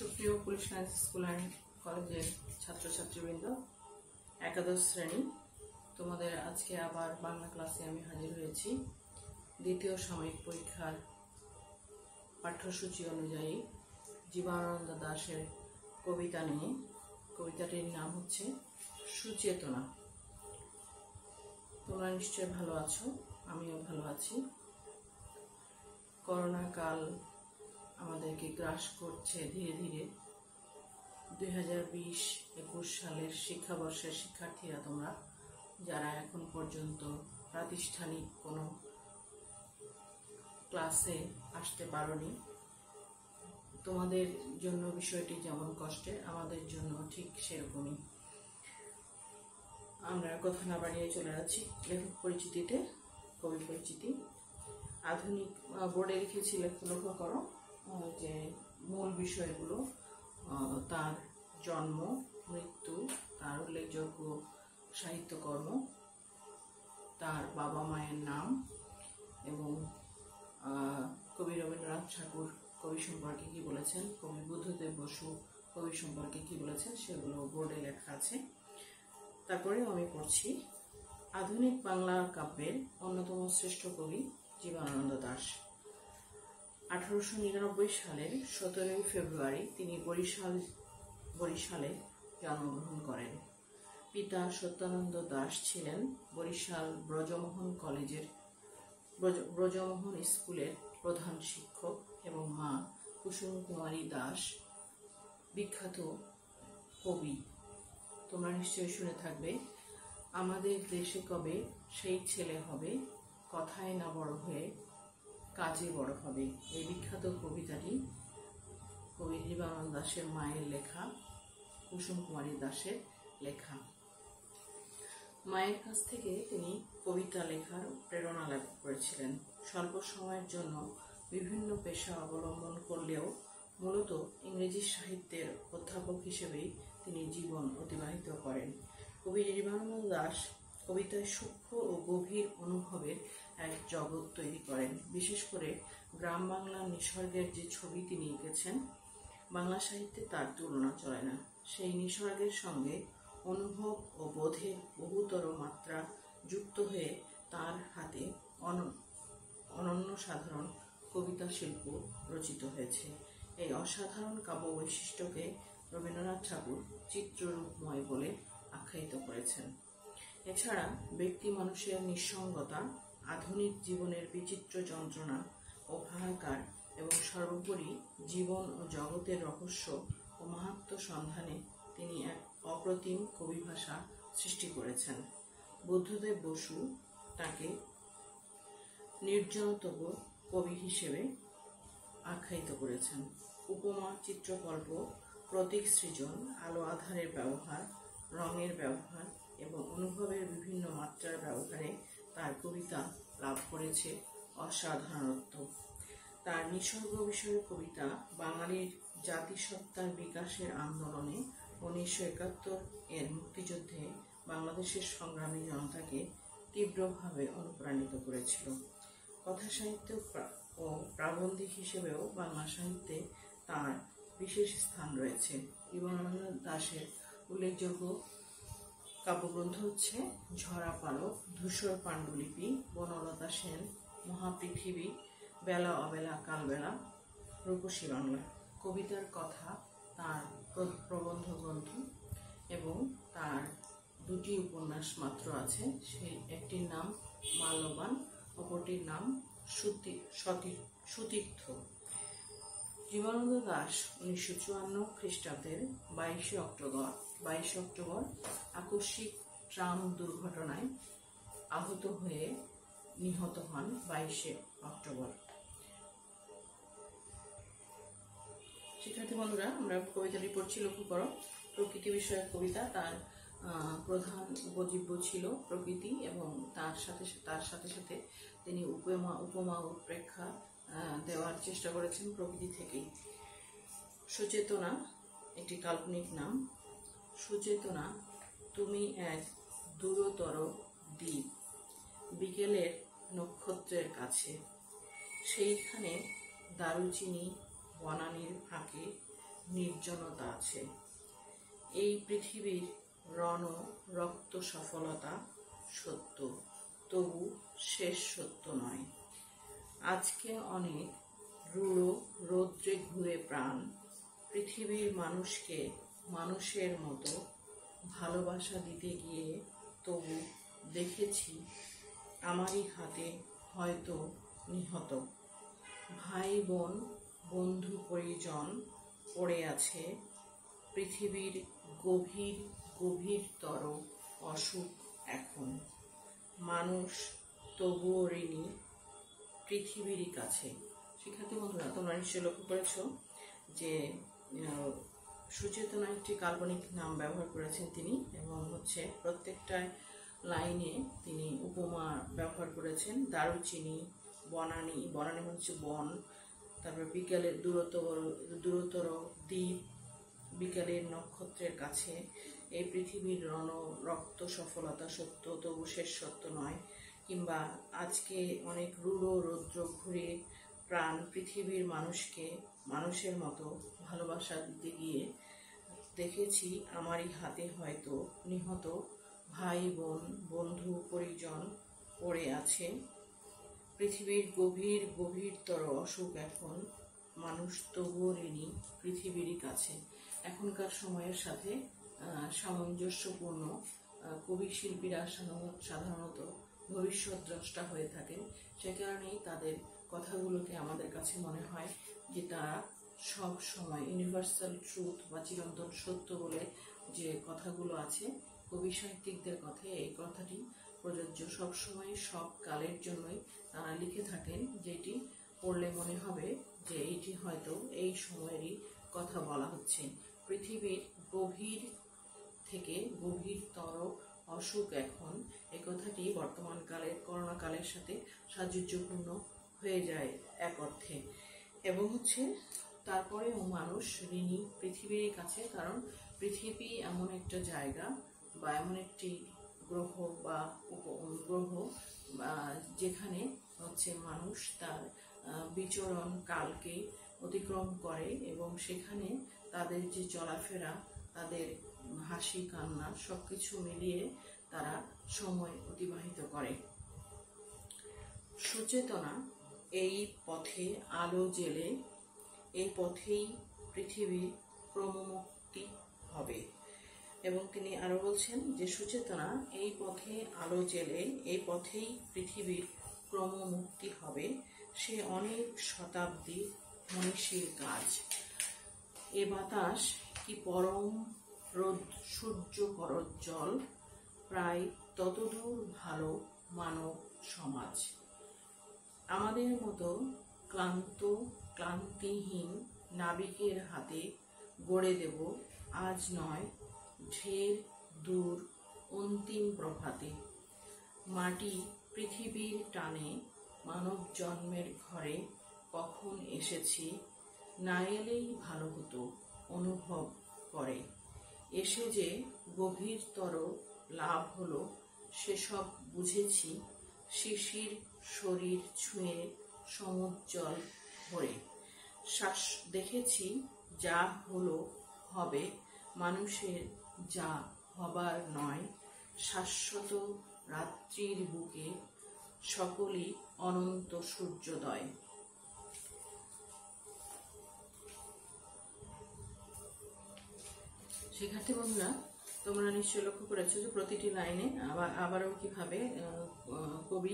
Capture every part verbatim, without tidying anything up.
সুপ্রিয় police lines school and কলেজের ছাত্রছাত্রীবৃন্দ, একাদশ শ্রেণী, তোমাদের আজকে আবার বাংলা ক্লাসে আমি হাজির হয়েছি। দ্বিতীয় সাময়িক পরীক্ষার পাঠ্যসূচি অনুযায়ী জীবনানন্দ দাশের কবিতা নিয়ে। কবিতাটির নাম হচ্ছে সুচেতনা। তোমরা নিশ্চয় ভালো আছো, আমিও ভালো আছি। করোনা কাল আমাদেরকে গ্রাস করছে ধীরে ধীরে। দুই হাজার বিশ একুশ সালের শিক্ষাবর্ষের শিক্ষার্থীরা, তোমরা যারা এখন পর্যন্ত প্রাতিষ্ঠানিক কোনো ক্লাসে আসতে পারোনি, তোমাদের জন্য বিষয়টি যেমন কষ্টের, আমাদের জন্য ঠিক সেরকমই। আমরা কথা না বাড়িয়ে চলে যাচ্ছি লেখক পরিচিতিতে। কবি পরিচিতি আধুনিক বোর্ডে লিখেছি, লক্ষ্য করো যে মূল বিষয়গুলো: তার জন্ম, মৃত্যু, তার উল্লেখযোগ্য সাহিত্যকর্ম, তার বাবা মায়ের নাম এবং কবি রবীন্দ্রনাথ ঠাকুর কবি সম্পর্কে কি বলেছেন, কবি বুদ্ধদেব বসু কবি সম্পর্কে কি বলেছেন, সেগুলো বোর্ডে লেখা আছে। তারপরে আমি পড়ছি আধুনিক বাংলা কাব্যের অন্যতম শ্রেষ্ঠ কবি জীবনানন্দ দাশ। আঠারোশো নিরানব্বই সালের সতেরোই ফেব্রুয়ারি তিনি বরিশাল বরিশালে জন্মগ্রহণ করেন। পিতা সত্যানন্দ দাশ ছিলেন বরিশাল ব্রজমোহন কলেজের ব্রজমোহন স্কুলের প্রধান শিক্ষক এবং মা কুসুম কুমারী দাস বিখ্যাত কবি। তোমরা নিশ্চয়ই শুনে থাকবে, আমাদের দেশে কবে সেই ছেলে হবে, কথায় না বড় হয়ে কাজে বড় হবে। এই বিখ্যাত কবিতাটি কবি জীবনানন্দ দাশের মায়ের লেখা, কুসুম কুমারী দাশের লেখা। মায়ের কাছ থেকে তিনি কবিতা লেখার প্রেরণা লাভ করেছিলেন। স্বল্প সময়ের জন্য বিভিন্ন পেশা অবলম্বন করলেও মূলত ইংরেজি সাহিত্যের অধ্যাপক হিসেবেই তিনি জীবন অতিবাহিত করেন। কবি জীবনানন্দ দাশ কবিতায় সূক্ষ্ম ও গভীর অনুভবের এক জগৎ তৈরি করেন। বিশেষ করে গ্রাম বাংলার নিসর্গের যে ছবি তিনি এঁকেছেন, বাংলা সাহিত্যে তার তুলনা চলে না। সেই নিসর্গের সঙ্গে অনুভব ও বোধের বহুতর মাত্রা যুক্ত হয়ে তার হাতে অনন্য সাধারণ কবিতা শিল্প রচিত হয়েছে। এই অসাধারণ কাব্য বৈশিষ্ট্যকে রবীন্দ্রনাথ ঠাকুর চিত্ররূপময় বলে আখ্যায়িত করেছেন। এছাড়া ব্যক্তি মানুষের নিঃসঙ্গতা, আধুনিক জীবনের বিচিত্র যন্ত্রণা ও হাহাকার এবং সর্বোপরি জীবন ও জগতের রহস্য ও মাহাত্ম্য সন্ধানে তিনি এক অপ্রতিম কবিভাষা সৃষ্টি করেছেন। বুদ্ধদেব বসু তাকে নির্জনতম কবি হিসেবে আখ্যায়িত করেছেন। উপমা, চিত্রকল্প, প্রতীক সৃজন, আলো আধারের ব্যবহার, রঙের ব্যবহার এবং অনুভবের বিভিন্ন মাত্রার ব্যবহারে তার কবিতা লাভ করেছে অসাধারণত্ব। তার নিসর্গ বিষয়ক কবিতা বাঙালির জাতিসত্তার বিকাশের আন্দোলনে উনিশশো একাত্তর এর মুক্তিযুদ্ধে বাংলাদেশের সংগ্রামী জনতাকে তীব্রভাবে অনুপ্রাণিত করেছিল। কথা সাহিত্য ও প্রাবন্ধিক হিসেবেও বাংলা সাহিত্যে তার বিশেষ স্থান রয়েছে। জীবনানন্দ দাশের উল্লেখযোগ্য কাব্যগ্রন্থ হচ্ছে ঝরা পালক, ধূসর পাণ্ডুলিপি, বনলতা সেন, মহাপৃথিবী, বেলা অবেলা কালবেলা, রূপসী বাংলা। কবিতার কথা তার প্রবন্ধ গ্রন্থ এবং তার দুটি উপন্যাস মাত্র আছে। সেই একটির নাম মাল্যবান, অপরটির নাম সুতীর্থ। জীবনানন্দ দাশ উনিশশো চুয়ান্ন খ্রিস্টাব্দের বাইশে অক্টোবর বাইশে অক্টোবর আকস্মিক ট্রাম দুর্ঘটনায় আহত হয়ে নিহত হন। বাইশে অক্টোবর। শিক্ষার্থী বন্ধুরা, আমরা কবিতাটি পড়ছি, লক্ষ্য করো। প্রকৃতি বিষয়ক কবিতা। তার প্রধান উপজীব্য ছিল প্রকৃতি এবং তার সাথে তার সাথে সাথে তিনি উপমা উপমা উৎপ্রেক্ষা দেওয়ার চেষ্টা করেছেন প্রকৃতি থেকেই। সুচেতনা একটি কাল্পনিক নাম। সুচেতনা, তুমি এক দূরতর দ্বীপ, বিকেলের নক্ষত্রের কাছে, সেইখানে দারুচিনি বনানীর ফাঁকে নির্জনতা আছে। এই পৃথিবীর রণ রক্ত সফলতা সত্য, তবু শেষ সত্য নয়। আজকে অনেক রূঢ় রৌদ্রে ঘুরে প্রাণ, পৃথিবীর মানুষকে মানুষের মতো ভালোবাসা দিতে গিয়ে তবু দেখেছি আমারই হাতে হয়তো নিহত। ভাই বোন বন্ধু পরিজন পড়ে আছে পৃথিবীর গভীর গভীরতর অসুখ এখন। মানুষ তবুও ঋণী পৃথিবীরই কাছে। শিক্ষার্থী বন্ধুরা, তোমরা নিশ্চয়ই লক্ষ্য করেছ যে সুচেতনা একটি কাল্পনিক নাম ব্যবহার করেছেন তিনি, এবং হচ্ছে প্রত্যেকটা লাইনে তিনি উপমা ব্যবহার করেছেন। দারুচিনি, বনানী, বনানী হচ্ছে বন, তারপর বিকালের দূরতর দূরতর দ্বীপ, বিকালের নক্ষত্রের কাছে, এই পৃথিবীর রণ রক্ত সফলতা সত্য, তবু শেষ সত্য নয়, কিংবা আজকে অনেক রূঢ় রৌদ্র ঘুরে প্রাণ, পৃথিবীর মানুষকে মানুষের মতো ভালোবাসা দিতে গিয়ে দেখেছি আমারই হাতে হয়তো নিহত। ভাই বোন বন্ধু পরিজন পড়ে আছে পৃথিবীর গভীর গভীরতর অসুখ এখন। মানুষ তবুও ঋণী পৃথিবীরই কাছে। এখনকার সময়ের সাথে সামঞ্জস্যপূর্ণ কবি শিল্পীরা সাধারণত ভবিষ্যৎ দ্রষ্টা হয়ে থাকেন। সে কারণেই তাদের কথাগুলোকে আমাদের কাছে মনে হয় যে তারা সব সময় ইউনিভার্সাল ট্রুথ বা চিরন্তন সত্য বলে যে কথাগুলো আছে, কবি সাহিত্যিকদের কথায় এই কথাটি প্রযোজ্য। সব সময় সব কালের জন্যই তারা লিখে থাকেন, যেটি পড়লে মনে হবে যে এইটি হয়তো এই সময়েরই কথা বলা হচ্ছে। পৃথিবীর গভীর থেকে গভীরতর অসুখ এখন, এই কথাটি বর্তমান কালের করোনা কালের সাথে সাযুজ্যপূর্ণ হয়ে যায় এক অর্থে। এবং হচ্ছে তারপরেও মানুষ ঋণী পৃথিবীর কাছে, কারণ পৃথিবী এমন একটা জায়গা বা এমন একটি গ্রহ বা উপগ্রহ যেখানে হচ্ছে মানুষ তার বিচরণ কালকে অতিক্রম করে, এবং সেখানে তাদের যে চলাফেরা, তাদের হাসি কান্না সবকিছু মিলিয়ে তারা সময় অতিবাহিত করে। সুচেতনা এই পথে আলো জেলে, এই পথেই পৃথিবীর ক্রমমুক্তি হবে। এবং তিনি আরো বলছেন যে সুচেতনা এই পথে আলো জেলে, এই পথেই পৃথিবীর ক্রমমুক্তি হবে। সে অনেক শতাব্দী মনীষীর কাজ। এ বাতাস কি পরম রোদ সূর্য করজ্জ্বল, প্রায় ততদূর ভালো মানব সমাজ। আমাদের মতো ক্লান্ত ক্লান্তিহীন নাবিকের হাতে গড়ে দেব আজ নয় ঢের দূর অন্তিম প্রভাতে। মাটি পৃথিবীর টানে মানব জন্মের ঘরে কখন এসেছি, না এলেই ভালো হতো অনুভব করে। এসে যে গভীরতর লাভ হলো সেসব বুঝেছি, শিশির শরীর ছুঁয়ে সমুজ্জ্বল ভরে। শ্বাস দেখেছি যা হলো হবে, মানুষের যা হবার নয়। শাশ্বত রাত্রির বুকে সকলই অনন্ত সূর্যোদয়। শিক্ষার্থী বন্ধুরা, তোমরা নিশ্চয়ই লক্ষ্য করেছো যে প্রতিটি লাইনে আবার আবারও কিভাবে কবি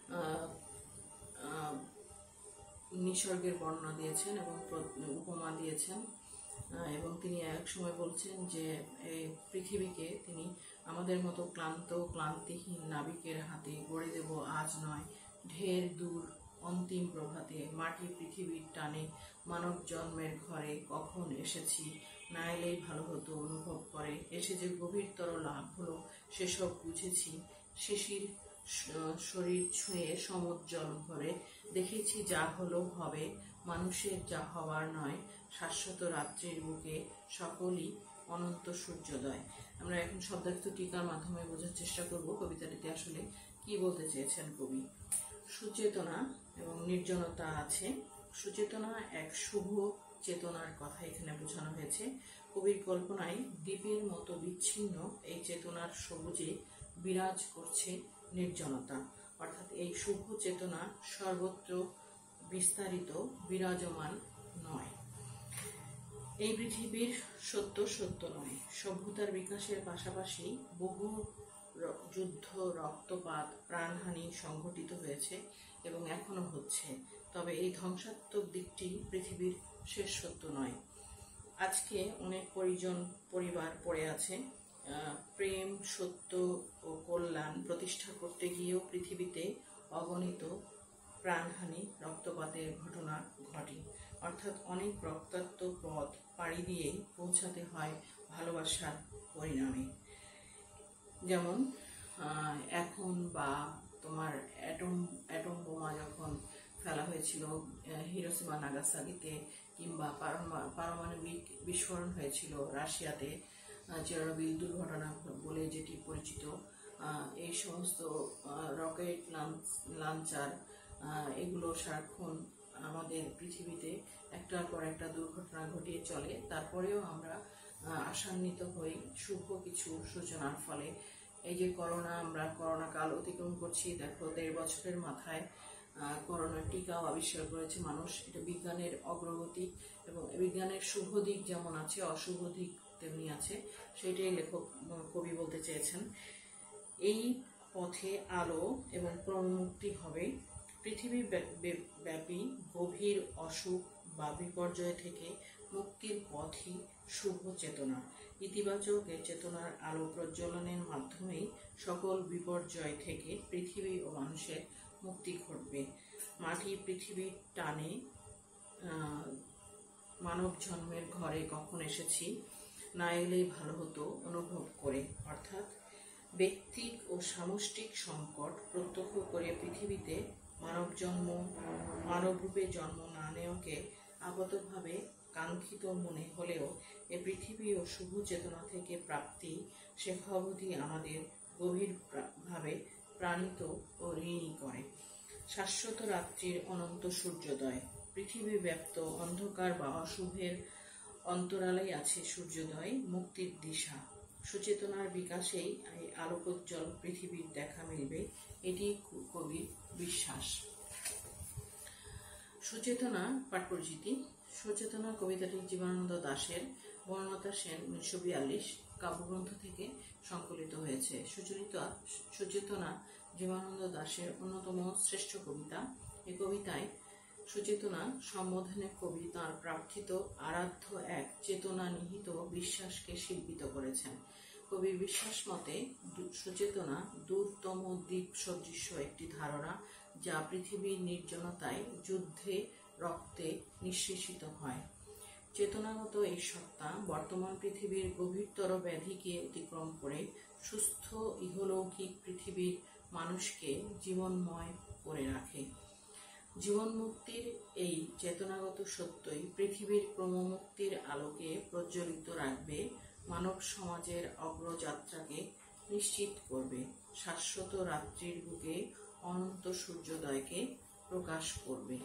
নিসর্গের বর্ণনা দিয়েছেন এবং উপমা দিয়েছেন। এবং তিনি এক সময় বলছেন যে এই পৃথিবীকে তিনি আমাদের মতো ক্লান্ত ক্লান্তিহীন নাবিকের হাতে গড়ে দেব আজ নয় ঢের দূর অন্তিম প্রভাতে। মাটি পৃথিবীর টানে মানব জন্মের ঘরে কখন এসেছি, না এলেই ভালো হতো অনুভব করে। এসে যে গভীরতর লাভ হলো সেসব বুঝেছি, শিশির শরীর ছুঁয়ে সমুজ্জ্বল ভরে। দেখেছি যা হলো হবে, মানুষের যা হওয়ার নয়। শাশ্বত রাত্রির বুকে সকলই অনন্ত সূর্যোদয়। আমরা এখন শব্দার্থ টিকার মাধ্যমে বোঝার চেষ্টা করব কবিতাটিতে আসলে কি বলতে চেয়েছেন কবি। সুচেতনা এবং নির্জনতা আছে। সুচেতনা এক শুভ চেতনার কথা এখানে বোঝানো হয়েছে। কবির কল্পনায় দ্বীপের মতো বিচ্ছিন্ন এই চেতনার সবুজে বিরাজ করছে নির্জনতা, অর্থাৎ এই শুভ চেতনা সর্বত্র বিস্তারিত বিরাজমান নয়। এই পৃথিবীর সত্য সত্য নয়। সভ্যতার বিকাশের পাশাপাশি বহু যুদ্ধ, রক্তপাত, প্রাণহানি সংঘটিত হয়েছে এবং এখনো হচ্ছে। তবে এই ধ্বংসাত্মক দিকটি পৃথিবীর শেষ সত্য নয়। আজকে অনেক পরিজন পরিবার পড়ে আছে। প্রেম, সত্য ও কল্যাণ প্রতিষ্ঠা করতে গিয়েও পৃথিবীতে অগণিত প্রাণহানি, রক্তপাতের ঘটনা ঘটে। অর্থাৎ অনেক রক্তাক্ত পথ পাড়ি দিয়ে পৌঁছাতে হয় ভালোবাসার পরিণামে। যেমন এখন বা তোমার অ্যাটম অ্যাটম বোমা যখন ফেলা হয়েছিল হিরোশিমা নাগাসাকিতে, কিংবা পারমাণবিক বিস্ফোরণ হয়েছিল রাশিয়াতে, চেরনোবিল দুর্ঘটনা বলে যেটি পরিচিত, এই সমস্ত রকেট লঞ্চার এগুলো সারাক্ষণ আমাদের পৃথিবীতে একটার পর একটা দুর্ঘটনা ঘটিয়ে চলে। তারপরেও আমরা আশান্বিত হই শুভ কিছু সূচনার ফলে। এই যে করোনা, আমরা করোনা কাল অতিক্রম করছি, দেখো দেড় বছরের মাথায় করোনার টিকাও আবিষ্কার করেছে মানুষ। এটা বিজ্ঞানের অগ্রগতি, এবং বিজ্ঞানের শুভ দিক যেমন আছে অশুভ দিক তেমনি আছে, সেটাই লেখক কবি বলতে চেয়েছেন। এই পথে আলো এবং ক্রমমুক্তি হবে। পৃথিবী ব্যাপী গভীর অসুখ বা বিপর্যয় থেকে মুক্তির পথই শুভ চেতনা। ইতিবাচক এই চেতনার আলো প্রজ্বলনের মাধ্যমেই সকল বিপর্যয় থেকে পৃথিবী ও মানুষের মুক্তি ঘটবে। মাটি পৃথিবীর টানে মানব জন্মের ঘরে কখন এসেছি, না এলেই ভালো হতো অনুভব করে। অর্থাৎ ব্যক্তিক ও সামষ্টিক সংকট প্রত্যক্ষ করে পৃথিবীতে মানব জন্ম মানবরূপে জন্ম না নেওয়াকে আপাতভাবে কাঙ্ক্ষিত মনে হলেও এ পৃথিবী ও শুভ চেতনা থেকে প্রাপ্তি শেখাবধি আমাদের গভীরভাবে প্রাণিত ও ঋণী করে। শাশ্বত রাত্রির অনন্ত সূর্যোদয়। পৃথিবী ব্যাপ্ত অন্ধকার বা অশুভের অন্তরালেই আছে সূর্যোদয়, মুক্তির দিশা। সুচেতনার বিকাশেই এই আলোকোজ্জ্বল পৃথিবীর দেখা মিলবে, এটি কবির বিশ্বাস। সুচেতনা পাঠ পরিচিতি। সুচেতনা কবিতাটি জীবনানন্দ দাশের বনলতা সেন উনিশশো বিয়াল্লিশ কাব্যগ্রন্থ থেকে সংকলিত হয়েছে। সুচরিতা সুচেতনা জীবনানন্দ দাশের অন্যতম শ্রেষ্ঠ কবিতা। এই কবিতায় সুচেতনা সম্বোধনে কবি তাঁর প্রার্থিত আরাধ্য এক চেতনা নিহিত বিশ্বাসকে শিল্পিত করেছেন। কবির বিশ্বাস মতে সুচেতনা দূরতম দ্বীপ সদৃশ্য একটি ধারণা, যা পৃথিবীর নির্জনতায়, যুদ্ধে, রক্তে নিঃশেষিত হয়। চেতনাগত এই সত্তা বর্তমান পৃথিবীর গভীরতর ব্যাধিকে অতিক্রম করে সুস্থ ইহলৌকিক পৃথিবীর মানুষকে জীবনময় করে রাখে। জীবনমুক্তির এই চেতনাগত সত্যই পৃথিবীর ক্রমমুক্তির আলোকে প্রজ্বলিত রাখবে, মানব সমাজের অগ্রযাত্রাকে নিশ্চিত করবে, শাশ্বত রাত্রির বুকে অনন্ত সূর্যোদয়কে প্রকাশ করবে।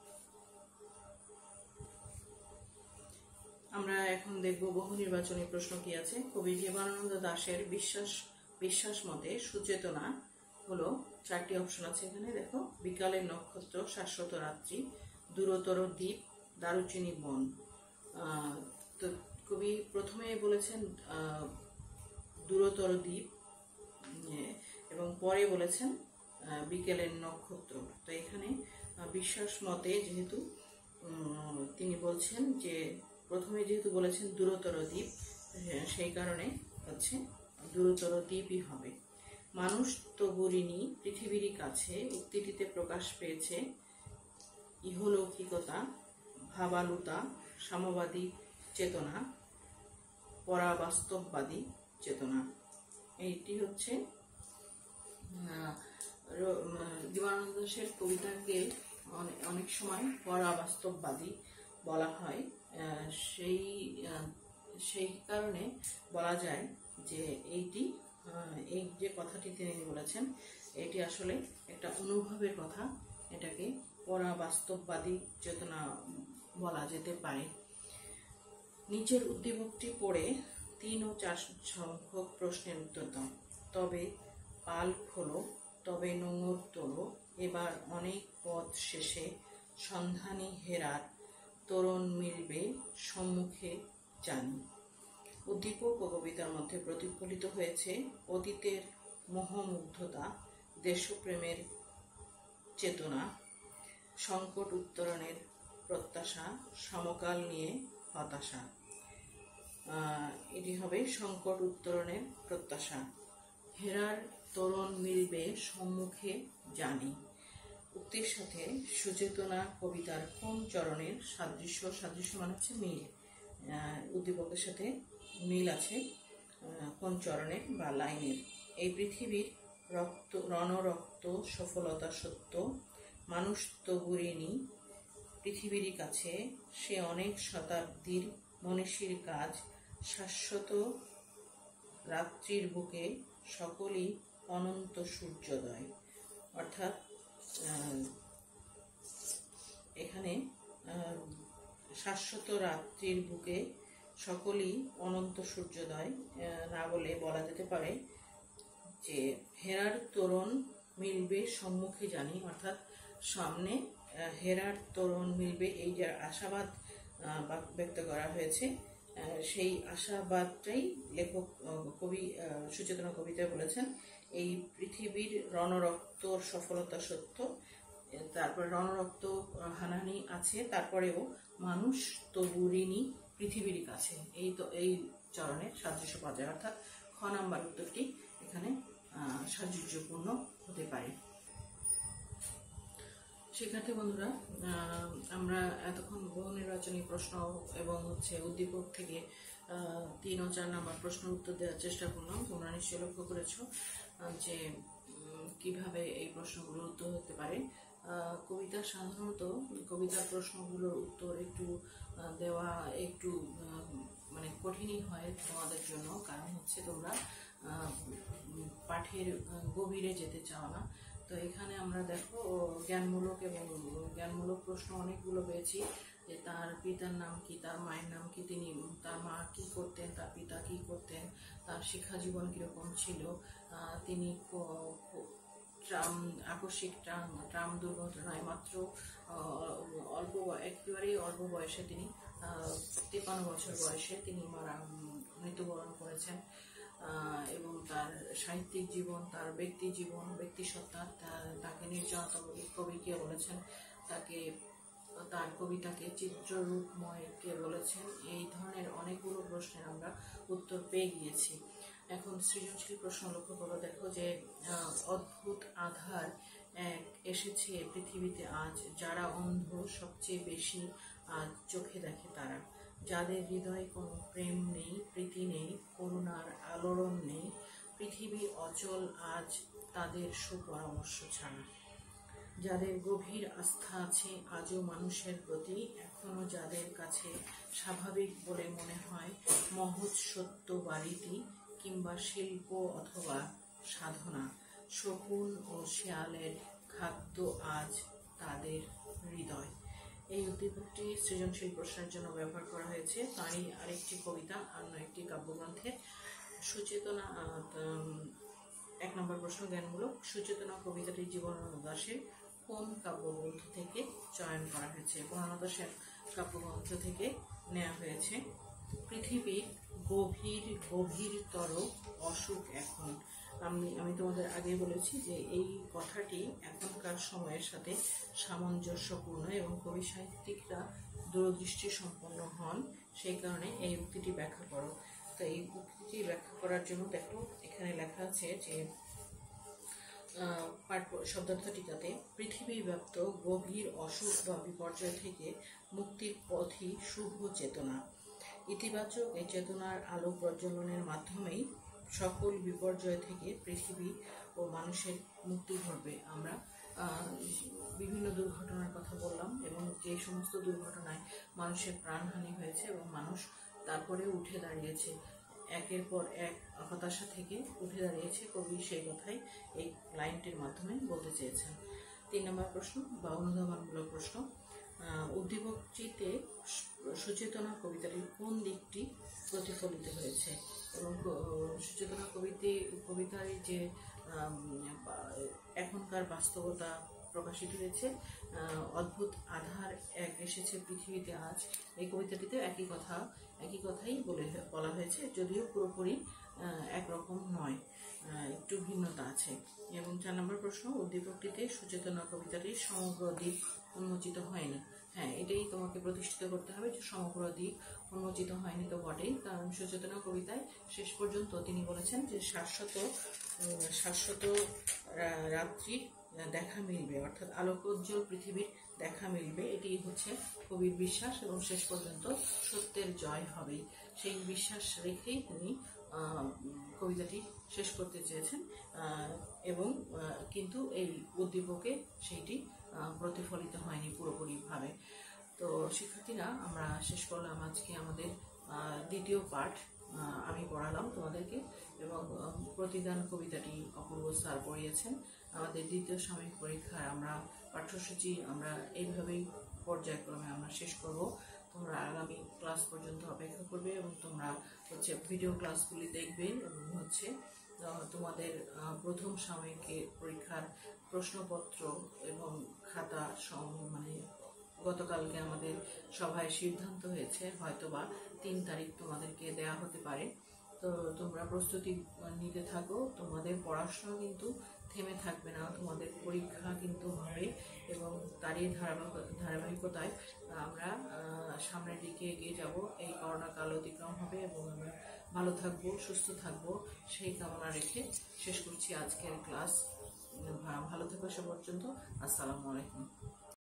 আমরা এখন দেখব বহু নির্বাচনী প্রশ্ন কি আছে। কবি জীবনানন্দ দাশের বিশ্বাস বিশ্বাস মতে সুচেতনা হলো, চারটি অপশন আছে এখানে দেখো। বিকালের নক্ষত্র, শাশ্বত রাত্রি, দূরতর দ্বীপ, দারুচিনি বন। তো কবি প্রথমে বলেছেন দূরতর দ্বীপ, এবং পরে বলেছেন বিকেলের নক্ষত্র। তো এখানে বিশ্বাস মতে যেহেতু তিনি বলছেন যে প্রথমে যেহেতু বলেছেন দূরতর দ্বীপ, সেই কারণে হচ্ছে দূরতর দ্বীপই হবে। মানুষ তবু ঋণী পৃথিবীরই কাছে উক্তিটিতে প্রকাশ পেয়েছে ইহলৌকিকতা, ভাবালুতা, সাম্যবাদী চেতনা, পরাবাস্তববাদী চেতনা। এইটি হচ্ছে জীবনানন্দ দাশের কবিতাকে অনেক সময় পরাবাস্তববাদী বলা হয়। সেই সেই কারণে বলা যায় যে এইটি এই যে কথাটি তিনি বলেছেন এটি আসলে একটা অনুভবের কথা, এটাকে পরাবাস্তববাদী চেতনা বলা যেতে পারে। নিচের উদ্দীপকটি পড়ে তিন ও চার সংখ্যক প্রশ্নের উত্তর দাও। তবে পাল খোলো, তবে নোঙর তোলো, এবার অনেক পথ শেষে সন্ধানী হেরার তোরণ মিলবে সম্মুখে জানি। উদ্দীপক ও কবিতার মধ্যে প্রতিফলিত হয়েছে অতীতের মোহমুগ্ধতা, দেশপ্রেমের চেতনা, সংকট উত্তরণের প্রত্যাশা, সমকাল নিয়ে হতাশা। এটি হবে সংকট উত্তরণের প্রত্যাশা। হেরার তোরণ মিলবে সম্মুখে জানি। উক্তির সাথে সুচেতনা কবিতার কোন চরণের সাদৃশ্য? সাদৃশ্য মানে হচ্ছে মিল, উদ্দীপকের সাথে মিল আছে কোন চরণের বা লাইনের। এই পৃথিবীর রক্ত রণরক্ত সফলতা সত্য, মানুষ তবু ঋণী পৃথিবীরই কাছে, সে অনেক শতাব্দীর মনীষীর কাজ, শাশ্বত রাত্রির বুকে সকলই অনন্ত সূর্যোদয়। অর্থাৎ এখানে শাশ্বত রাত্রির বুকে সকলই অনন্ত সূর্যোদয় না বলে বলা যেতে পারে যে হেরার তোরণ মিলবে সম্মুখে জানি। অর্থাৎ সামনে হেরার তোরণ মিলবে, এই যে আশাবাদ ব্যক্ত করা হয়েছে, সেই আশাবাদটাই লেখক কবি সুচেতনা কবিতায় বলেছেন। এই পৃথিবীর রণরক্ত সফলতা সত্য, তারপরে রণরক্ত হানাহানি আছে, তারপরেও মানুষ তবু ঋণী পৃথিবীর কাছে, এই তো এই চরণের সাদৃশ্য পাওয়া যায়। অর্থাৎ খ নাম্বার উত্তরটি এখানে সাদৃশ্যপূর্ণ হতে পারে। শিক্ষার্থী বন্ধুরা, আমরা এতক্ষণ বহু নির্বাচনী প্রশ্ন এবং হচ্ছে উদ্দীপক থেকে তিন ও চার নাম্বার প্রশ্ন উত্তর দেওয়ার চেষ্টা করলাম। তোমরা নিশ্চয়ই লক্ষ্য করেছো যে কিভাবে এই প্রশ্নগুলোর উত্তর হতে পারে। কবিতা সাধারণত কবিতার প্রশ্নগুলোর উত্তর একটু দেওয়া একটু মানে কঠিনই হয় তোমাদের জন্য, কারণ হচ্ছে তোমরা পাঠের গভীরে যেতে চাও না। তো এখানে আমরা দেখো জ্ঞানমূলক এবং জ্ঞানমূলক প্রশ্ন অনেকগুলো পেয়েছি, যে তার পিতার নাম কি, তার মায়ের নাম কি, তিনি তার মা কি করতেন, তার পিতা কি করতেন, তার শিক্ষা জীবন কিরকম ছিল, তিনি ট্রাম আকস্মিক ট্রাম ট্রাম দুর্ঘটনায় মাত্র অল্প একেবারেই অল্প বয়সে তিনি তেপান্ন বছর বয়সে তিনি মারা মৃত্যুবরণ করেছেন, এবং তার সাহিত্যিক জীবন, তার ব্যক্তি জীবন, ব্যক্তি সত্তা, তাকে নির্যাতন কবি কে বলেছেন, তাকে তার কবিতাকে চিত্ররূপময় কে বলেছেন। এই ধরনের অনেকগুলো প্রশ্নের আমরা উত্তর পেয়ে গিয়েছি। এখন সৃজনশীল প্রশ্ন লক্ষ্য করো, দেখো যে অদ্ভুত আধার এক এসেছে পৃথিবীতে আজ, যারা অন্ধ সবচেয়ে বেশি আজ চোখে দেখে তারা, যাদের হৃদয়ে কোনো প্রেম নেই, প্রীতি নেই, করুণার আলোড়ন নেই, পৃথিবী অচল আজ তাদের সুপরামর্শ ছাড়া, যাদের গভীর আস্থা আছে আজও মানুষের প্রতি, এখনো যাদের কাছে স্বাভাবিক বলে মনে হয় মহৎ সত্য বা রীতি কিংবা শিল্প অথবা সাধনা, শকুন ও শেয়ালের খাদ্য আজ তাদের হৃদয়। এই উদ্দীপকটি সৃজনশীল প্রশ্নের জন্য ব্যবহার করা হয়েছে তারই আরেকটি কবিতা অন্য একটি কাব্যগ্রন্থের। সুচেতনা এক নম্বর প্রশ্ন জ্ঞানমূলক। সুচেতনা কবিতাটি জীবনানন্দ দাশের কোন কাব্যগ্রন্থ থেকে চয়ন করা হয়েছে? জীবনানন্দ দাশের কাব্যগ্রন্থ থেকে নেওয়া হয়েছে। পৃথিবীর গভীর গভীরতর অসুখ এখন। আমি আমি তোমাদের আগে বলেছি যে এই কথাটি এখনকার সময়ের সাথে সামঞ্জস্যপূর্ণ এবং কবি সাহিত্যিকরা দূরদৃষ্টি সম্পন্ন হন, সেই কারণে এই উক্তিটি ব্যাখ্যা করো। তো এই উক্তিটি ব্যাখ্যা করার জন্য দেখো এখানে লেখা আছে যে শব্দার্থ টিকাতে পৃথিবী ব্যাপ্ত গভীর অসুখ বা বিপর্যয় থেকে মুক্তির পথই শুভ চেতনা। ইতিবাচক এই চেতনার আলো প্রজ্বলনের মাধ্যমেই সকল বিপর্যয় থেকে পৃথিবী ও মানুষের মুক্তি ঘটবে। আমরা বিভিন্ন দুর্ঘটনার কথা বললাম এবং যে সমস্ত দুর্ঘটনায় মানুষের প্রাণহানি হয়েছে এবং মানুষ তারপরে উঠে দাঁড়িয়েছে, একের পর এক হতাশা থেকে উঠে দাঁড়িয়েছে, কবি সেই কথাই এই লাইনটির মাধ্যমে বলতে চেয়েছেন। তিন নম্বর প্রশ্ন বা অনুধাবনমূলক প্রশ্ন, উদ্দীপকটিতে সুচেতনা কবিতাটির কোন দিকটি প্রতিফলিত হয়েছে এবং সুচেতনা কবিতে কবিতার যে এখনকার বাস্তবতা প্রকাশিত হয়েছে, অদ্ভুত আধার এক এসেছে পৃথিবীতে আজ, এই কবিতাটিতে একই কথা একই কথাই বলে বলা হয়েছে, যদিও পুরোপুরি একরকম নয়, একটু ভিন্নতা আছে। এবং চার নম্বর প্রশ্ন, উদ্দীপকটিতে সুচেতনা কবিতাটির সমগ্র দিক উন্মোচিত হয়নি। হ্যাঁ, এটাই তোমাকে প্রতিষ্ঠিত করতে হবে যে সমগ্র দিক উন্মোচিত হয়নি তো বটেই, কারণ সুচেতনা কবিতায় শেষ পর্যন্ত তিনি বলেছেন যে শাশ্বত শাশ্বত রাত্রি দেখা মিলবে, অর্থাৎ আলোকোজ্জ্বল পৃথিবীর দেখা মিলবে, এটি হচ্ছে কবির বিশ্বাস এবং শেষ পর্যন্ত সত্যের জয় হবেই। সেই বিশ্বাস রেখেই তিনি কবিতাটি শেষ করতে চেয়েছেন এবং কিন্তু এই উদ্দীপকে সেইটি প্রতিফলিত হয়নি পুরোপুরিভাবে। তো শিক্ষার্থীরা, আমরা শেষ করলাম আজকে আমাদের দ্বিতীয় পাঠ, আমি পড়ালাম তোমাদেরকে এবং প্রতিদান কবিতাটি অপূর্ব স্যার পড়িয়েছেন। আমাদের দ্বিতীয় সাময়িক পরীক্ষার আমরা পাঠ্যসূচি আমরা এইভাবেই পর্যায়ক্রমে আমরা শেষ করব। তোমরা আগামী ক্লাস পর্যন্ত অপেক্ষা করবে এবং তোমরা হচ্ছে ভিডিও ক্লাসগুলি দেখবে এবং হচ্ছে তোমাদের প্রথম সাময়িকের পরীক্ষার প্রশ্নপত্র এবং খাতা মানে গতকালকে আমাদের সভায় সিদ্ধান্ত হয়েছে হয়তোবা তিন তারিখ তোমাদেরকে দেয়া হতে পারে। তো তোমরা প্রস্তুতি নিতে থাকো, তোমাদের পড়াশোনা কিন্তু থেমে থাকবে না, তোমাদের পরীক্ষা কিন্তু হবে এবং তারই ধারাবাহিকতায় আমরা সামনের দিকে এগিয়ে যাব। এই করোনা কাল অতিক্রম হবে এবং আমরা ভালো থাকবো, সুস্থ থাকবো, সেই কামনা রেখে শেষ করছি আজকের ক্লাস। ভালো থাকো সে পর্যন্ত। আসসালামু আলাইকুম।